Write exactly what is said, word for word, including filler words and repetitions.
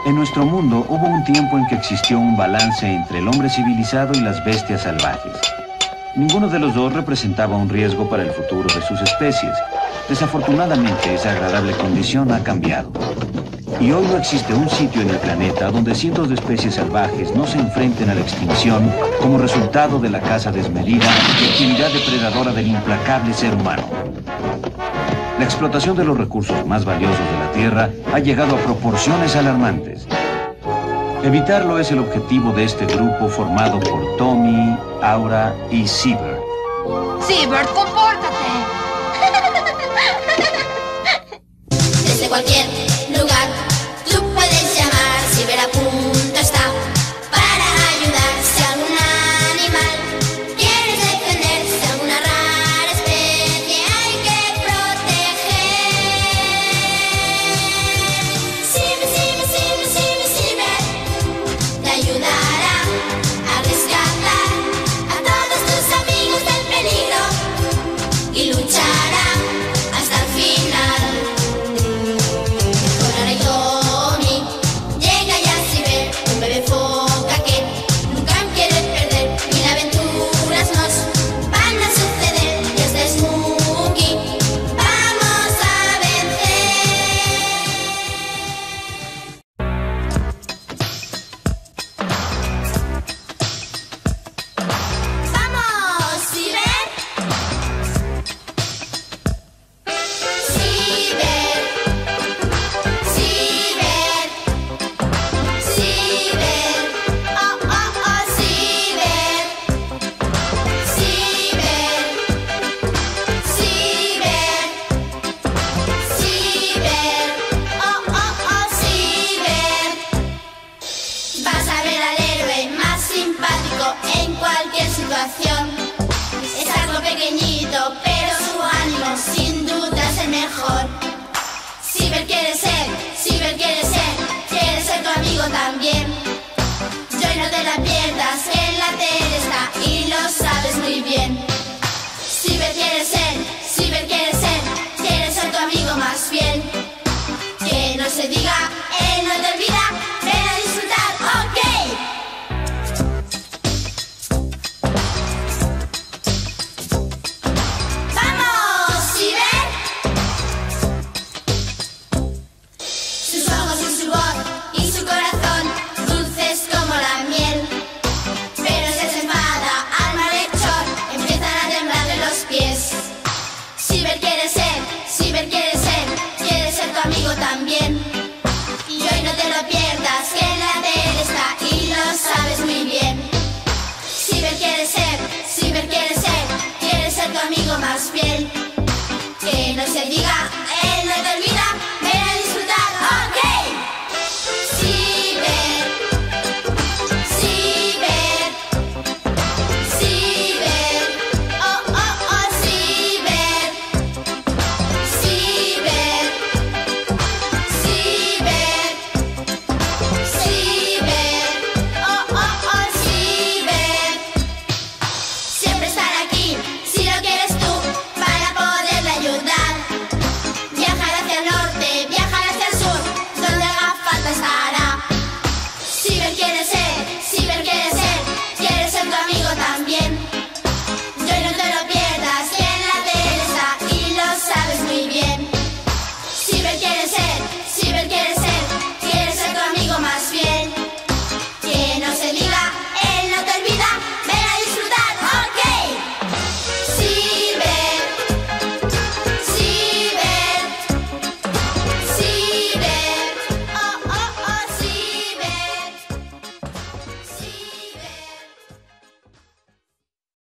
En nuestro mundo hubo un tiempo en que existió un balance entre el hombre civilizado y las bestias salvajes. Ninguno de los dos representaba un riesgo para el futuro de sus especies. Desafortunadamente, esa agradable condición ha cambiado. Y hoy no existe un sitio en el planeta donde cientos de especies salvajes no se enfrenten a la extinción como resultado de la caza desmedida y actividad depredadora del implacable ser humano. La explotación de los recursos más valiosos de la Tierra ha llegado a proporciones alarmantes. Evitarlo es el objetivo de este grupo formado por Tommy, Aura y Seabird. Seabird, compórtate. Desde cualquier lugar tú puedes llamar, Seabird a punto está para ayudar. Si algún animal quieres defenderse, alguna rara especie hay que proteger. Seabird, Seabird, Seabird, Seabird, Seabird te ayudará a rescatar a todos tus amigos del peligro y luchará hasta el final. Con Aura y Tommy llega ya Seabird, un bebé foca que nunca quiere perder. Mil aventuras nos van a suceder y este Smokey vamos a vencer. ¡Vamos, Seabird! Seabird, Seabird, Seabird, oh, oh, oh, Seabird, Seabird, Seabird, Seabird, oh, oh, oh, Seabird. Vas a ver al héroe más simpático en cualquier situación. Es algo pequeñito, pero su ánimo sin duda es el mejor. Seabird quiere ser, Seabird quiere ser, quiere ser tu amigo también. Yo y no te la pierdas, que en la tele está y lo sabes muy bien. Seabird quiere ser, Seabird quiere ser, quiere ser tu amigo más fiel. Que no se diga, él no te olvida, ven a disfrutar, ok. ¡Vamos, Seabird! Sus ojos y su voz y su corazón, dulces como la miel. Pero si se enfada al malhechor, empiezan a temblarle los pies. Seabird quiere ser, Seabird quiere ser, quiere ser tu amigo también. Y hoy no te lo pierdas, que en la tele está y lo sabes muy bien. Seabird quiere ser, Seabird quiere ser, quiere ser tu amigo más fiel. Que no se diga,